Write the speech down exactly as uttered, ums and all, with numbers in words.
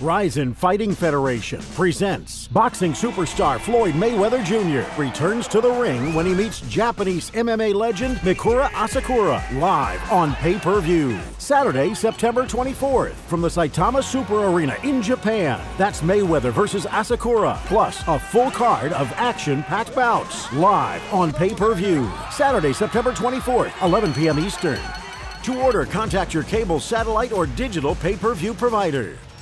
Rizin Fighting Federation presents boxing superstar Floyd Mayweather Junior returns to the ring when he meets Japanese M M A legend Mikuru Asakura live on pay-per-view. Saturday, September twenty-fourth from the Saitama Super Arena in Japan. That's Mayweather versus Asakura, plus a full card of action-packed bouts live on pay-per-view. Saturday, September twenty-fourth, eleven p m Eastern. To order, contact your cable, satellite, or digital pay-per-view provider.